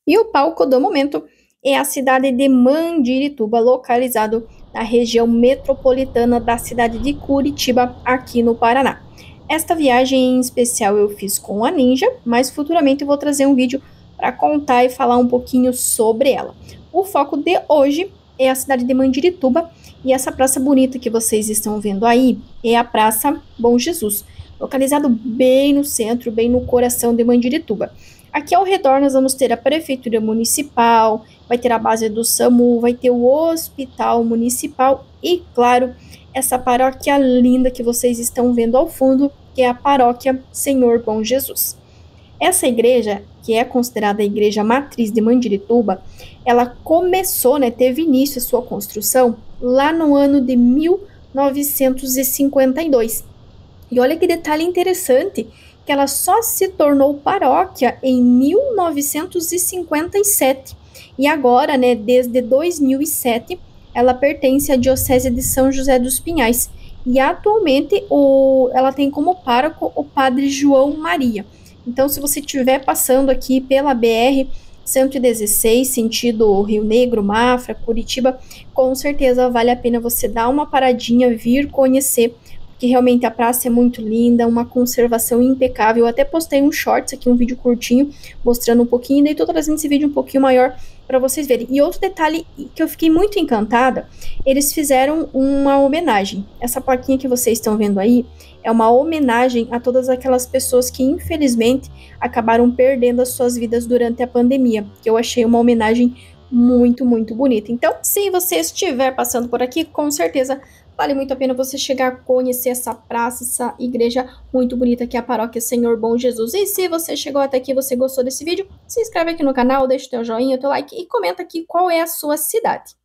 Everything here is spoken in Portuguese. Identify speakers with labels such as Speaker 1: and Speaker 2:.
Speaker 1: E o palco do momento é a cidade de Mandirituba, localizado na região metropolitana da cidade de Curitiba, aqui no Paraná. Esta viagem em especial eu fiz com a Ninja, mas futuramente eu vou trazer um vídeo para contar e falar um pouquinho sobre ela. O foco de hoje é a cidade de Mandirituba e essa praça bonita que vocês estão vendo aí é a Praça Bom Jesus, localizado bem no centro, bem no coração de Mandirituba. Aqui ao redor nós vamos ter a prefeitura municipal, vai ter a base do SAMU, vai ter o hospital municipal e, claro, essa paróquia linda que vocês estão vendo ao fundo, que é a paróquia Senhor Bom Jesus. Essa igreja, que é considerada a igreja matriz de Mandirituba, ela começou, teve início a sua construção lá no ano de 1952. E olha que detalhe interessante, que ela só se tornou paróquia em 1957. E agora, desde 2007, ela pertence à Diocese de São José dos Pinhais. E atualmente ela tem como pároco o Padre João Maria. Então, se você estiver passando aqui pela BR 116, sentido Rio Negro, Mafra, Curitiba, com certeza vale a pena você dar uma paradinha, vir conhecer, que realmente a praça é muito linda, uma conservação impecável. Eu até postei um shorts aqui, um vídeo curtinho, mostrando um pouquinho, e daí tô trazendo esse vídeo um pouquinho maior para vocês verem. E outro detalhe que eu fiquei muito encantada, eles fizeram uma homenagem. Essa plaquinha que vocês estão vendo aí é uma homenagem a todas aquelas pessoas que infelizmente acabaram perdendo as suas vidas durante a pandemia, que eu achei uma homenagem muito, muito bonita. Então, se você estiver passando por aqui, com certeza vale muito a pena você chegar a conhecer essa praça, essa igreja muito bonita que é a paróquia Senhor Bom Jesus. E se você chegou até aqui e você gostou desse vídeo, se inscreve aqui no canal, deixa o teu joinha, o teu like e comenta aqui qual é a sua cidade.